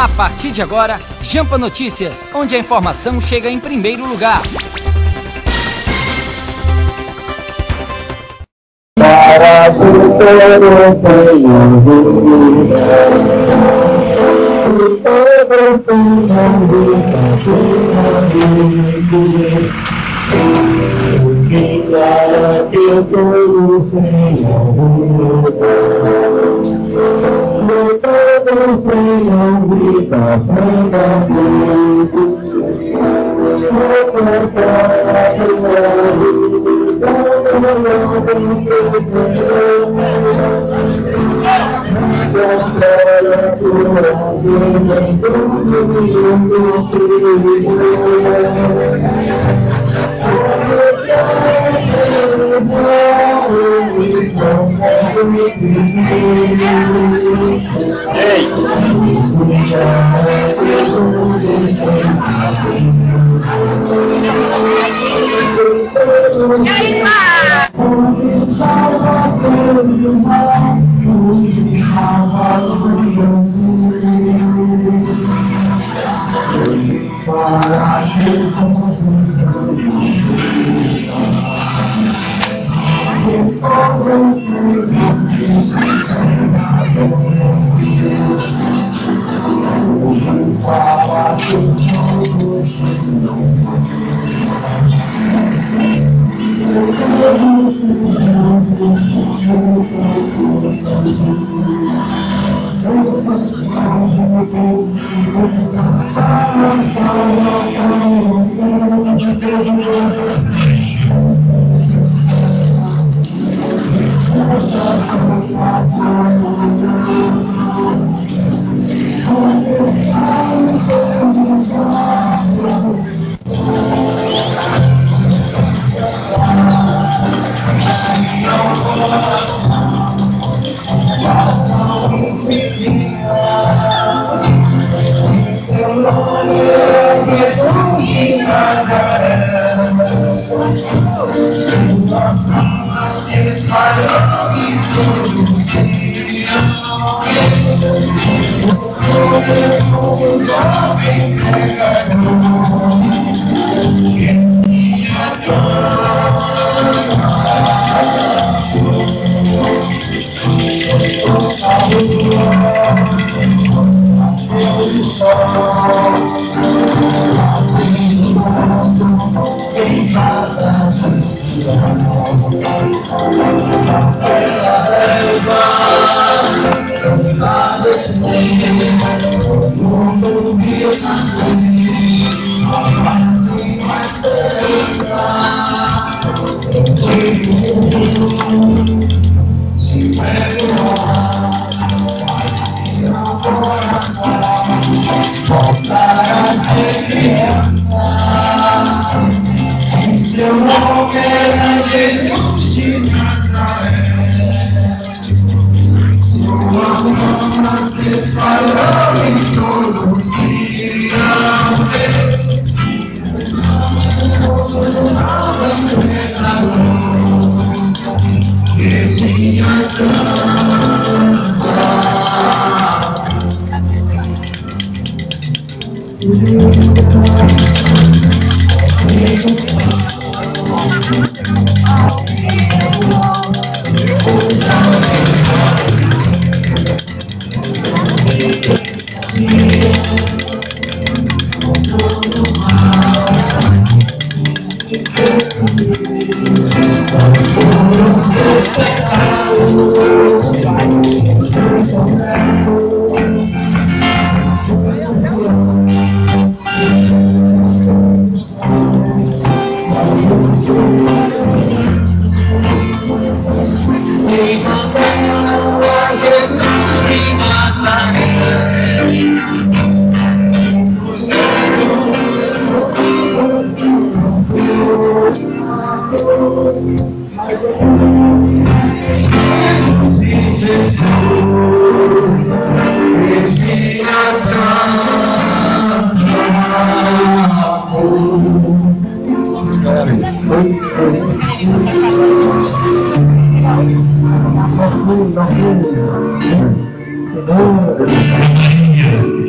A partir de agora, Jampa Notícias, onde a informação chega em primeiro lugar. Para que todos tenham vida, que todos tenham vida, que para que todos tenham vida, que todos tenham vida plenamente,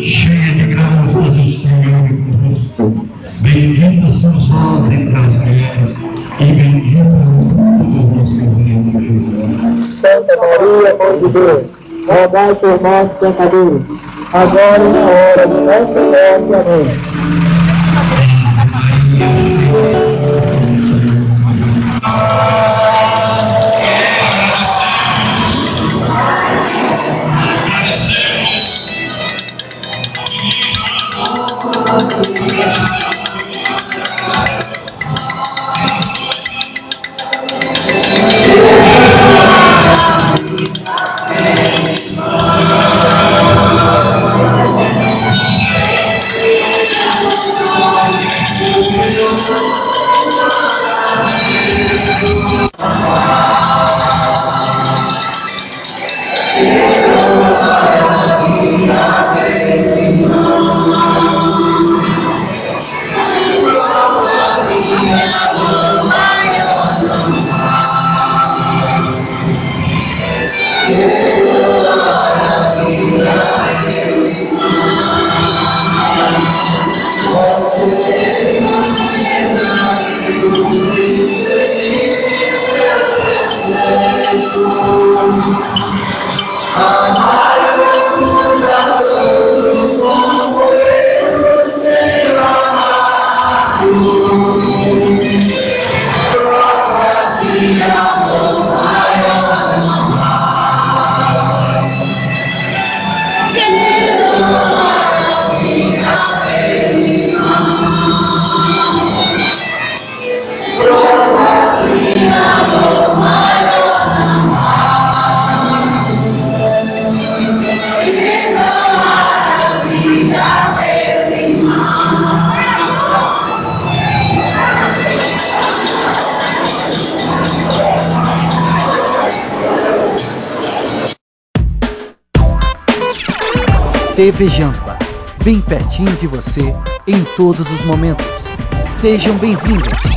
cheia de graças, o Senhor é convosco. Bendita sois vós entre as mulheres, e bendito é o fruto do vosso ventre, Jesus. Santa Maria, Mãe de Deus, rogai por nós, pecadores, agora e na hora de nossa morte. Amém. TV Jampa, bem pertinho de você em todos os momentos. Sejam bem-vindos!